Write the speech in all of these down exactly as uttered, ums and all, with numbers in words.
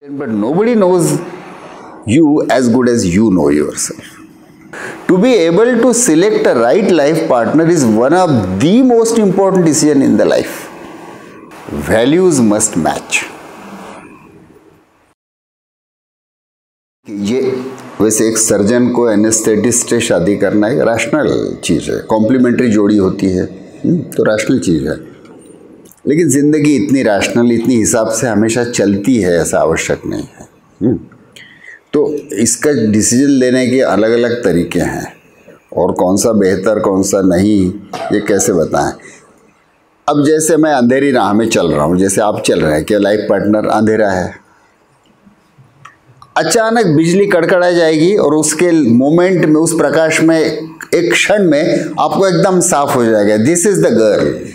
But nobody knows you as good as you know yourself. To be able to select a right life partner is one of the most important decision in the life. Values must match. ये वैसे एक surgeon को anaesthetist से शादी करना एक rational चीज़ है, complementary जोड़ी होती है तो रैशनल चीज़ है। लेकिन ज़िंदगी इतनी रैशनल, इतनी हिसाब से हमेशा चलती है ऐसा आवश्यक नहीं है। तो इसका डिसीजन लेने के अलग अलग तरीके हैं और कौन सा बेहतर कौन सा नहीं ये कैसे बताएं। अब जैसे मैं अंधेरी राह में चल रहा हूँ, जैसे आप चल रहे हैं कि लाइफ पार्टनर अंधेरा है, अचानक बिजली कड़कड़ा जाएगी और उसके मोमेंट में, उस प्रकाश में, एक क्षण में आपको एकदम साफ हो जाएगा, दिस इज द गर्ल।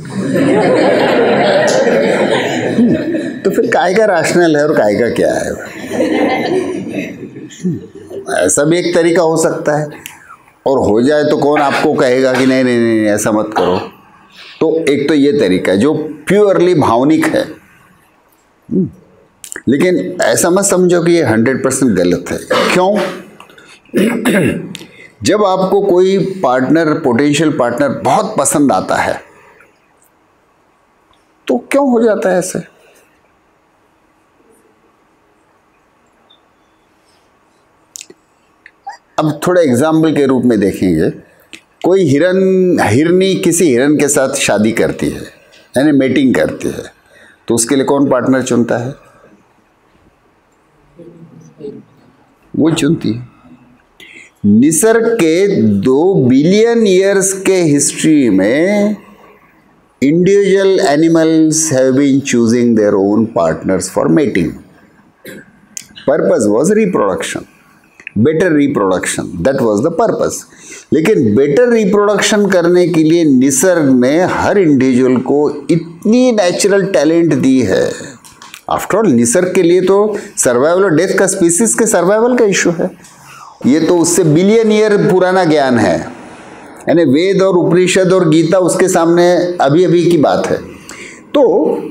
तो फिर काय का रैशनल है और काय का क्या है? ऐसा भी एक तरीका हो सकता है, और हो जाए तो कौन आपको कहेगा कि नहीं नहीं नहीं ऐसा मत करो। तो एक तो ये तरीका है जो प्योरली भावनिक है, लेकिन ऐसा मत समझो कि ये हंड्रेड परसेंट गलत है। क्यों? जब आपको कोई पार्टनर, पोटेंशियल पार्टनर बहुत पसंद आता है तो क्यों हो जाता है ऐसे? अब थोड़ा एग्जाम्पल के रूप में देखेंगे, कोई हिरन हिरनी किसी हिरन के साथ शादी करती है, यानी मेटिंग करती है, तो उसके लिए कौन पार्टनर चुनता है? वो चुनती है। निसर्ग के दो बिलियन ईयर्स के हिस्ट्री में individual animals have been choosing their own partners for mating. Purpose was reproduction, better reproduction, that was the purpose. लेकिन better reproduction करने के लिए निसर्ग ने हर इंडिविजुअल को इतनी नेचुरल टैलेंट दी है। आफ्टर ऑल निसर्ग के लिए तो सर्वाइवल और डेथ का, स्पीसीज के सर्वाइवल का इशू है। ये तो उससे बिलियन ईयर पुराना ज्ञान है, यानी वेद और उपनिषद और गीता उसके सामने अभी अभी की बात है। तो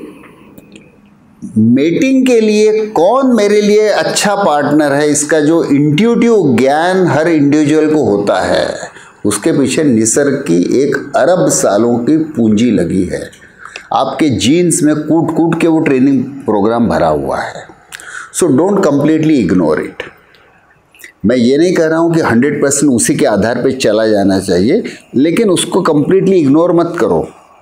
मेटिंग के लिए कौन मेरे लिए अच्छा पार्टनर है, इसका जो इंट्यूटिव ज्ञान हर इंडिविजुअल को होता है, उसके पीछे निसर्ग की एक अरब सालों की पूंजी लगी है। आपके जीन्स में कूट कूट के वो ट्रेनिंग प्रोग्राम भरा हुआ है। So don't completely ignore it. मैं ये नहीं कह रहा हूँ कि हंड्रेड परसेंट उसी के आधार पे चला जाना चाहिए, लेकिन उसको कंप्लीटली इग्नोर मत करो।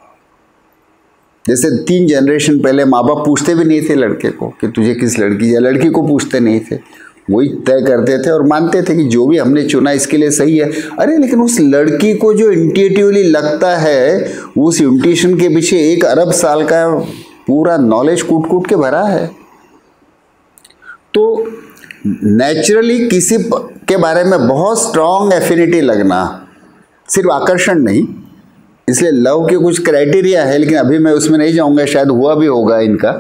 जैसे तीन जनरेशन पहले माँ बाप पूछते भी नहीं थे लड़के को कि तुझे किस लड़की, या लड़की को पूछते नहीं थे, वही तय करते थे और मानते थे कि जो भी हमने चुना इसके लिए सही है। अरे लेकिन उस लड़की को जो इंट्यूटिवली लगता है, उस इंट्यूशन के पीछे एक अरब साल का पूरा नॉलेज कूट कूट के भरा है। तो नेचुरली किसी के बारे में बहुत स्ट्रॉन्ग एफिनिटी लगना, सिर्फ आकर्षण नहीं, इसलिए लव के कुछ क्राइटेरिया है, लेकिन अभी मैं उसमें नहीं जाऊंगा, शायद हुआ भी होगा इनका।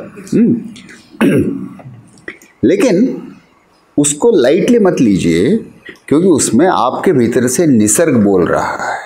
लेकिन उसको लाइटली मत लीजिए, क्योंकि उसमें आपके भीतर से निसर्ग बोल रहा है,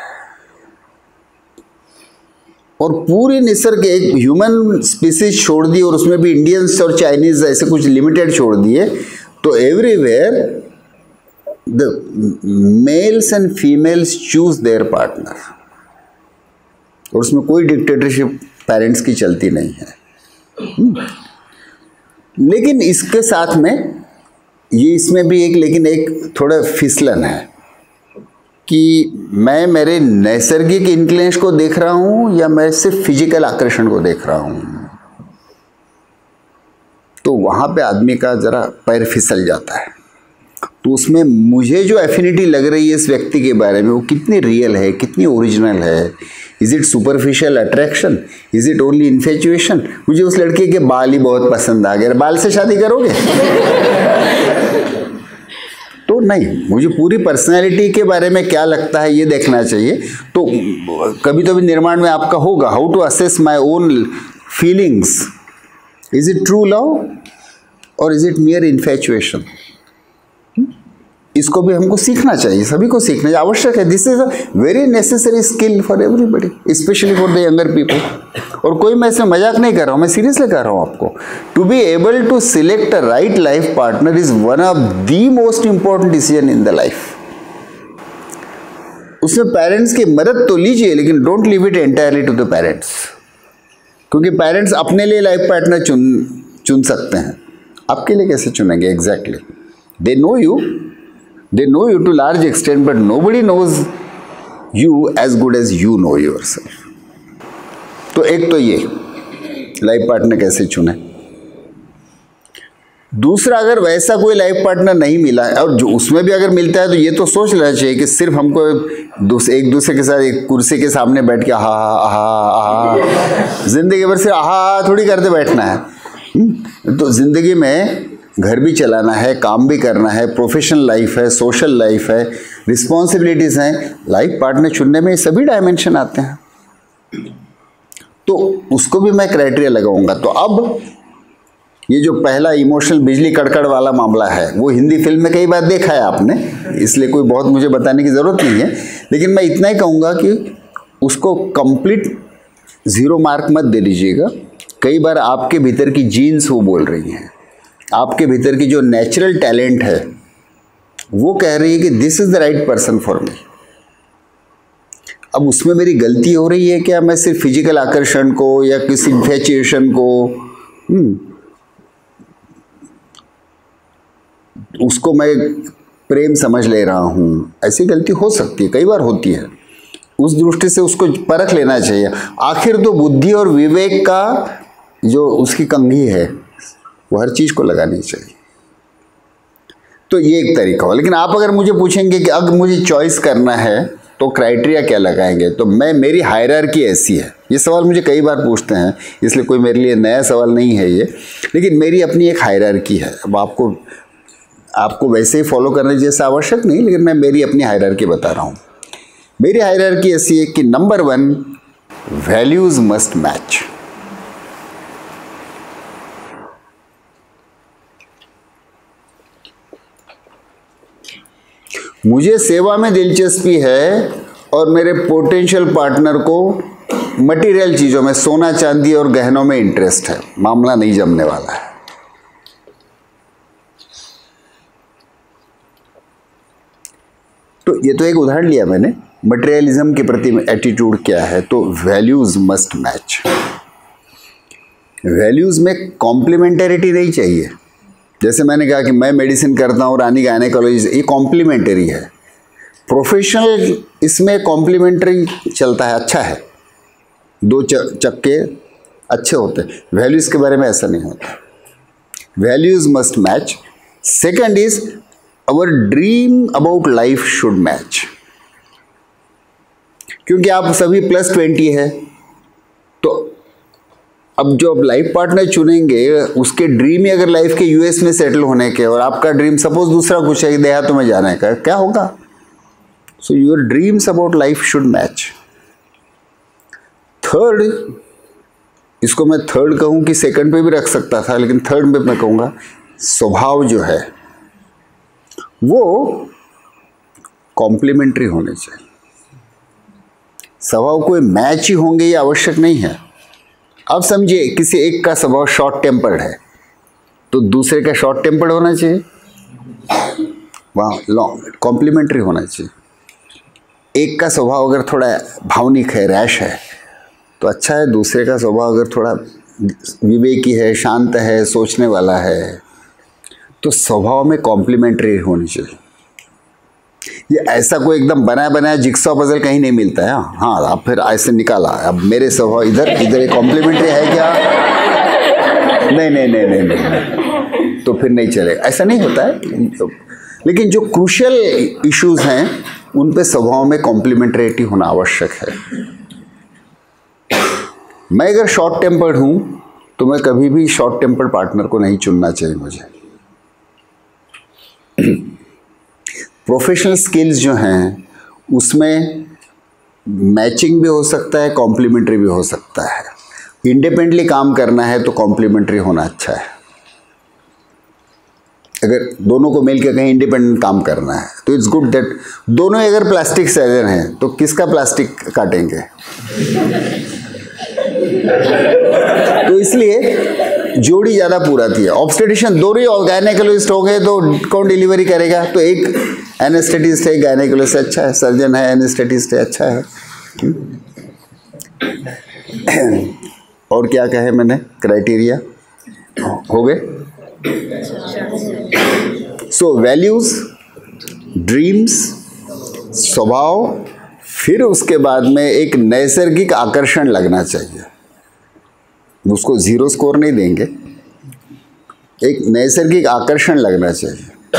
और पूरी निसर्ग एक ह्यूमन स्पीसीज छोड़ दी, और उसमें भी इंडियंस और चाइनीज ऐसे कुछ लिमिटेड छोड़ दिए, तो everywhere the males and females choose their partner, और उसमें कोई डिक्टेटरशिप पेरेंट्स की चलती नहीं है। लेकिन इसके साथ में ये, इसमें भी एक लेकिन एक थोड़ा फिसलन है कि मैं मेरे नैसर्गिक इंक्लिनेशन को देख रहा हूँ या मैं सिर्फ फिजिकल आकर्षण को देख रहा हूँ। तो वहाँ पे आदमी का ज़रा पैर फिसल जाता है। तो उसमें मुझे जो एफिनिटी लग रही है इस व्यक्ति के बारे में, वो कितनी रियल है, कितनी ओरिजिनल है। Is it superficial attraction, is it only infatuation? मुझे उस लड़के के बाल ही बहुत पसंद आ गए, बाल से शादी करोगे? तो नहीं, मुझे पूरी पर्सनैलिटी के बारे में क्या लगता है ये देखना चाहिए। तो कभी तो भी निर्माण में आपका होगा, how to assess my own feelings, is it true love और इज इट मियर इन्फेचुएशन? इसको भी हमको सीखना चाहिए, सभी को सीखना चाहिए, आवश्यक है। This is a very necessary skill for everybody, specially for the younger people. और कोई मैं इसमें मजाक नहीं कर रहा हूँ, मैं सीरियसली कह रहा हूँ आपको। To be able to select a right life partner is one of the most important decision in the life. उसमें पेरेंट्स की मदद तो लीजिए, लेकिन don't leave it entirely to the parents, क्योंकि पेरेंट्स अपने लिए लाइफ पार्टनर चुन चुन सकते हैं, आपके लिए कैसे चुनेंगे? Exactly, they know you, they know you to large extent, but nobody knows you as good as you know yourself. तो एक तो ये लाइफ पार्टनर कैसे चुने। दूसरा, अगर वैसा कोई लाइफ पार्टनर नहीं मिला और जो उसमें भी अगर मिलता है तो ये तो सोच लेना चाहिए कि सिर्फ हमको एक दूसरे के साथ एक कुर्सी के सामने बैठ के आहा आहा आहा जिंदगी भर सिर्फ आहा थोड़ी करते बैठना है। तो जिंदगी में घर भी चलाना है, काम भी करना है, प्रोफेशनल लाइफ है, सोशल लाइफ है, रिस्पॉन्सिबिलिटीज़ हैं। लाइफ पार्टनर चुनने में सभी डायमेंशन आते हैं, तो उसको भी मैं क्राइटेरिया लगाऊंगा। तो अब ये जो पहला इमोशनल बिजली कड़कड़ वाला मामला है, वो हिंदी फिल्म में कई बार देखा है आपने, इसलिए कोई बहुत मुझे बताने की ज़रूरत नहीं है, लेकिन मैं इतना ही कहूँगा कि उसको कंप्लीट ज़ीरो मार्क मत दे लीजिएगा। कई बार आपके भीतर की जीन्स वो बोल रही हैं, आपके भीतर की जो नेचुरल टैलेंट है वो कह रही है कि this is the right person for me. अब उसमें मेरी गलती हो रही है क्या? मैं सिर्फ फिजिकल आकर्षण को या किसी इन्फैचुएशन को हुँ, उसको मैं प्रेम समझ ले रहा हूँ, ऐसी गलती हो सकती है, कई बार होती है। उस दृष्टि से उसको परख लेना चाहिए। आखिर तो बुद्धि और विवेक का जो उसकी कंघी है वो हर चीज़ को लगानी चाहिए। तो ये एक तरीका हो। लेकिन आप अगर मुझे पूछेंगे कि अगर मुझे चॉइस करना है तो क्राइटेरिया क्या लगाएंगे, तो मैं मेरी हायरार्की ऐसी है। ये सवाल मुझे कई बार पूछते हैं, इसलिए कोई मेरे लिए नया सवाल नहीं है ये, लेकिन मेरी अपनी एक हायरार्की है। अब आपको आपको वैसे ही फॉलो करने जैसा आवश्यक नहीं, लेकिन मैं मेरी अपनी हायरार्की बता रहा हूँ। मेरी हायरार्की ऐसी है कि number one, values must match. मुझे सेवा में दिलचस्पी है और मेरे पोटेंशियल पार्टनर को मटेरियल चीज़ों में, सोना चांदी और गहनों में इंटरेस्ट है, मामला नहीं जमने वाला है। तो ये तो एक उदाहरण लिया मैंने, मटेरियलिज्म के प्रति एटीट्यूड क्या है। तो वैल्यूज मस्ट मैच। वैल्यूज में कॉम्प्लीमेंटरिटी नहीं चाहिए। जैसे मैंने कहा कि मैं मेडिसिन करता हूँ, रानी गायनेकोलॉजिस्ट, ये कॉम्प्लीमेंटरी है। प्रोफेशनल इसमें कॉम्प्लीमेंटरी चलता है, अच्छा है, दो चक्के अच्छे होते हैं। वैल्यूज़ के बारे में ऐसा नहीं होता। Values must match. Second is our dream about life should match. क्योंकि आप सभी प्लस ट्वेंटी है, तो अब जो आप लाइफ पार्टनर चुनेंगे उसके ड्रीम ही अगर लाइफ के यूएस में सेटल होने के, और आपका ड्रीम सपोज दूसरा कुछ है, देहातों में जाने का, क्या होगा? So your dreams about life should match. Third, इसको मैं थर्ड कहूँ कि सेकंड पे भी रख सकता था, लेकिन थर्ड में मैं कहूँगा स्वभाव जो है वो कॉम्प्लीमेंट्री होने चाहिए। स्वभाव कोई मैच ही होंगे ये आवश्यक नहीं है। अब समझिए किसी एक का स्वभाव शॉर्ट टेम्पर्ड है तो दूसरे का शॉर्ट टेम्पर्ड होना चाहिए, वहाँ लॉन्ग कॉम्प्लीमेंट्री होना चाहिए। एक का स्वभाव अगर थोड़ा भावनिक है, रैश है, तो अच्छा है। दूसरे का स्वभाव अगर थोड़ा विवेकी है, शांत है, सोचने वाला है, तो स्वभाव में कॉम्प्लीमेंट्री होनी चाहिए। ये ऐसा कोई एकदम बनाया बनाया जिक्सॉ पजल कहीं नहीं मिलता है। हाँ, अब फिर ऐसे निकाला, अब मेरे स्वभाव इधर इधर एक कॉम्प्लीमेंट्री है क्या? नहीं नहीं नहीं नहीं नहीं, तो फिर नहीं चलेगा, ऐसा नहीं होता है। लेकिन जो क्रूशियल इश्यूज हैं उन पे स्वभाव में कॉम्प्लीमेंट्रिटी होना आवश्यक है। मैं अगर शॉर्ट टेम्पर्ड हूँ तो मैं कभी भी शॉर्ट टेम्पर्ड पार्टनर को नहीं चुनना चाहिए मुझे। प्रोफेशनल स्किल्स जो हैं उसमें मैचिंग भी हो सकता है, कॉम्प्लीमेंट्री भी हो सकता है। इंडिपेंडेंटली काम करना है तो कॉम्प्लीमेंट्री होना अच्छा है। अगर दोनों को मिल के कहीं इंडिपेंडेंट काम करना है तो इट्स गुड दैट दोनों ही अगर प्लास्टिक सर्जन हैं तो किसका प्लास्टिक काटेंगे? तो इसलिए जोड़ी ज़्यादा पूराती है। ऑब्स्टेट्रिशियन दोनों ही गायनेकोलॉजिस्ट हो गए तो कौन डिलीवरी करेगा? तो एक एनेस्थेटिस्ट है, गायनेकोलॉजिस्ट अच्छा है, सर्जन है, एनेस्थेटिस्ट है, अच्छा है। और क्या कहे मैंने? क्राइटेरिया हो गए। सो वैल्यूज, ड्रीम्स, स्वभाव, फिर उसके बाद में एक नैसर्गिक आकर्षण लगना चाहिए। उसको जीरो स्कोर नहीं देंगे, एक नैसर्गिक आकर्षण लगना चाहिए।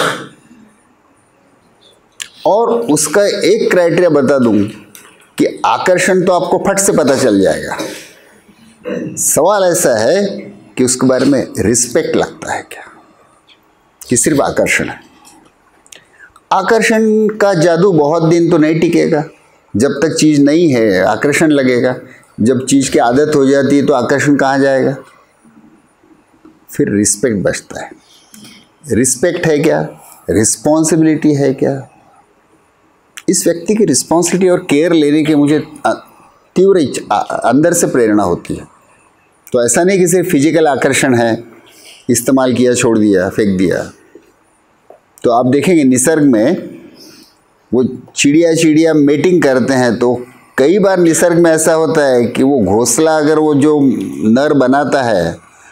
और उसका एक क्राइटेरिया बता दूं कि आकर्षण तो आपको फट से पता चल जाएगा, सवाल ऐसा है कि उसके बारे में रिस्पेक्ट लगता है क्या, कि सिर्फ आकर्षण है। आकर्षण का जादू बहुत दिन तो नहीं टिकेगा, जब तक चीज़ नहीं है आकर्षण लगेगा, जब चीज़ की आदत हो जाती है तो आकर्षण कहाँ जाएगा? फिर रिस्पेक्ट बचता है। रिस्पेक्ट है क्या? रिस्पॉन्सिबिलिटी है क्या? इस व्यक्ति की रिस्पॉन्सिबिलिटी और केयर लेने की मुझे तीव्र अंदर से प्रेरणा होती है। तो ऐसा नहीं कि सिर्फ फिजिकल आकर्षण है, इस्तेमाल किया, छोड़ दिया, फेंक दिया। तो आप देखेंगे निसर्ग में वो चिड़िया चिड़िया मेटिंग करते हैं तो कई बार निसर्ग में ऐसा होता है कि वो घोंसला अगर वो जो नर बनाता है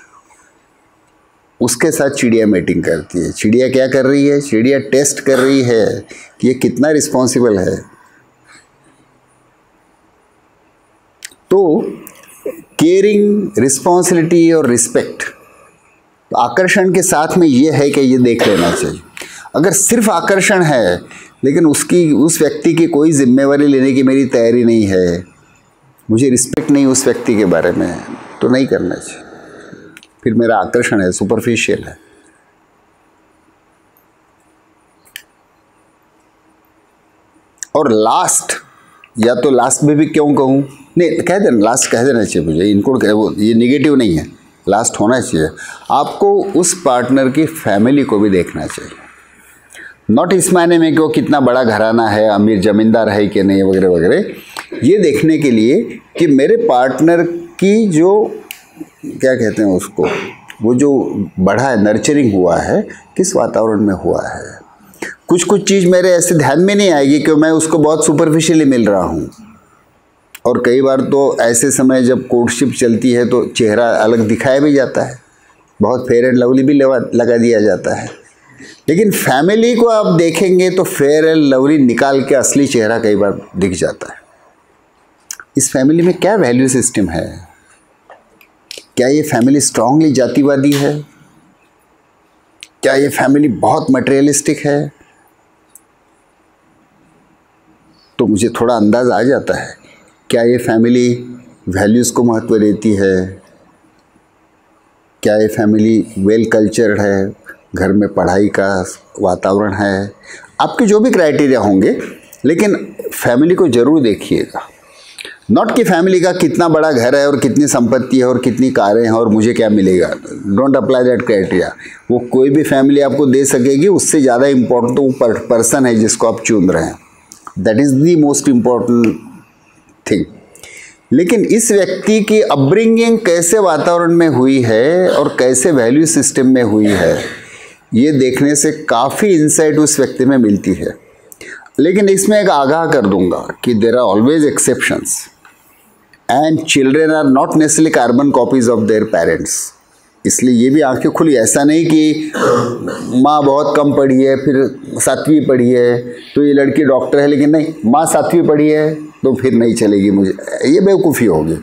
उसके साथ चिड़िया मेटिंग करती है। चिड़िया क्या कर रही है? चिड़िया टेस्ट कर रही है कि ये कितना रिस्पॉन्सिबल है। तो केयरिंग, रिस्पॉन्सिबिलिटी और रिस्पेक्ट, तो आकर्षण के साथ में ये है कि ये देख लेना चाहिए। अगर सिर्फ आकर्षण है लेकिन उसकी उस व्यक्ति की कोई जिम्मेवारी लेने की मेरी तैयारी नहीं है, मुझे रिस्पेक्ट नहीं उस व्यक्ति के बारे में, तो नहीं करना चाहिए। फिर मेरा आकर्षण है, सुपरफिशियल है। और लास्ट, या तो लास्ट में भी क्यों कहूँ, नहीं कह देना, लास्ट कह देना चाहिए मुझे, इनको वो ये निगेटिव नहीं है, लास्ट होना चाहिए। आपको उस पार्टनर की फैमिली को भी देखना चाहिए। नॉट इस मायने में कि वो कितना बड़ा घराना है, अमीर जमींदार है कि नहीं वगैरह वगैरह, ये देखने के लिए कि मेरे पार्टनर की जो क्या कहते हैं उसको, वो जो बढ़ा है, नर्चरिंग हुआ है, किस वातावरण में हुआ है। कुछ कुछ चीज़ मेरे ऐसे ध्यान में नहीं आएगी कि मैं उसको बहुत सुपरफिशियली मिल रहा हूँ। और कई बार तो ऐसे समय जब कोर्टशिप चलती है तो चेहरा अलग दिखाया भी जाता है, बहुत फेयर एंड लवली भी लगा दिया जाता है। लेकिन फैमिली को आप देखेंगे तो फेयर एंड लवली निकाल के असली चेहरा कई बार दिख जाता है। इस फैमिली में क्या वैल्यू सिस्टम है? क्या ये फैमिली स्ट्रांगली जातिवादी है? क्या ये फैमिली बहुत मटेरियलिस्टिक है? तो मुझे थोड़ा अंदाज आ जाता है। क्या ये फैमिली वैल्यूज़ को महत्व देती है? क्या ये फैमिली वेल कल्चर्ड है? घर में पढ़ाई का वातावरण है? आपके जो भी क्राइटेरिया होंगे, लेकिन फैमिली को ज़रूर देखिएगा। नॉट कि फैमिली का कितना बड़ा घर है और कितनी संपत्ति है और कितनी कारें हैं और मुझे क्या मिलेगा। Don't apply that criteria. वो कोई भी फैमिली आपको दे सकेगी, उससे ज़्यादा इम्पोर्टेंट तो वो पर्सन है जिसको आप चुन रहे हैं। That is the most important thing. लेकिन इस व्यक्ति की अपब्रिंगिंग कैसे वातावरण में हुई है और कैसे वैल्यू सिस्टम में हुई है, ये देखने से काफ़ी इंसाइट उस व्यक्ति में मिलती है। लेकिन इसमें एक आगाह कर दूंगा कि there are always exceptions and children are not necessarily carbon copies of their parents. इसलिए ये भी आंखें खुली, ऐसा नहीं कि माँ बहुत कम पढ़ी है फिर सातवीं पढ़ी है तो ये लड़की डॉक्टर है, लेकिन नहीं माँ सातवीं पढ़ी है तो फिर नहीं चलेगी, मुझे ये बेवकूफ़ी होगी।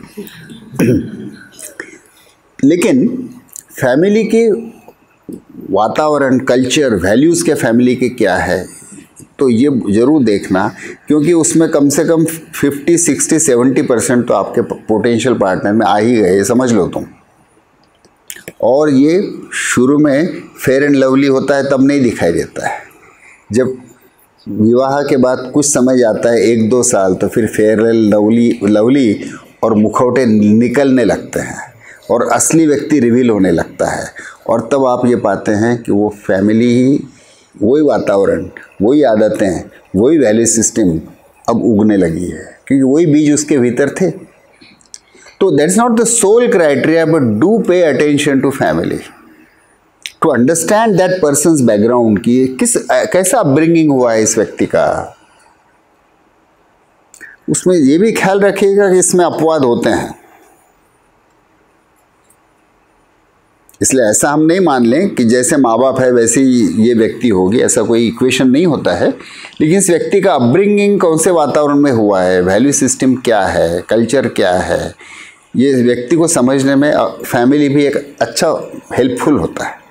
लेकिन फैमिली के वातावरण, कल्चर, वैल्यूज़ के फैमिली के क्या है, तो ये ज़रूर देखना, क्योंकि उसमें कम से कम फिफ्टी सिक्सटी सेवेंटी परसेंट तो आपके पोटेंशियल पार्टनर में आ ही गए, समझ लो तुम। और ये शुरू में फेयर एंड लवली होता है तब नहीं दिखाई देता है, जब विवाह के बाद कुछ समय जाता है, एक दो साल, तो फिर फेयर एंड लवली लवली और मुखौटे निकलने लगते हैं और असली व्यक्ति रिवील होने लगता है। और तब आप ये पाते हैं कि वो फैमिली ही, वही वातावरण, वही आदतें, वही वैल्यू सिस्टम अब उगने लगी है, क्योंकि वही बीज उसके भीतर थे। तो that's not the sole criteria, but do pay attention to family, to understand that person's background, की किस कैसा अपब्रिंगिंग हुआ है इस व्यक्ति का। उसमें ये भी ख्याल रखिएगा कि इसमें अपवाद होते हैं, इसलिए ऐसा हम नहीं मान लें कि जैसे माँ बाप है वैसे ही ये व्यक्ति होगी, ऐसा कोई इक्वेशन नहीं होता है। लेकिन इस व्यक्ति का अपब्रिंगिंग कौन से वातावरण में हुआ है, वैल्यू सिस्टम क्या है, कल्चर क्या है, ये व्यक्ति को समझने में फैमिली भी एक अच्छा हेल्पफुल होता है।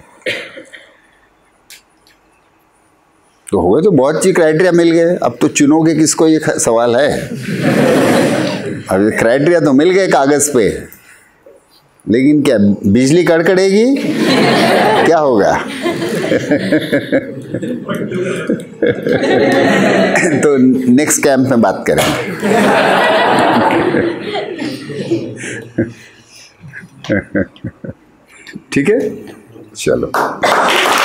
तो हुए तो बहुत सी क्राइटेरिया मिल गए, अब तो चुनोगे किसको, ये सवाल है। अब क्राइटेरिया तो मिल गए कागज पे, लेकिन क्या बिजली कड़कड़ेगी, क्या होगा? तो नेक्स्ट कैंप में बात करेंगे। ठीक है, चलो।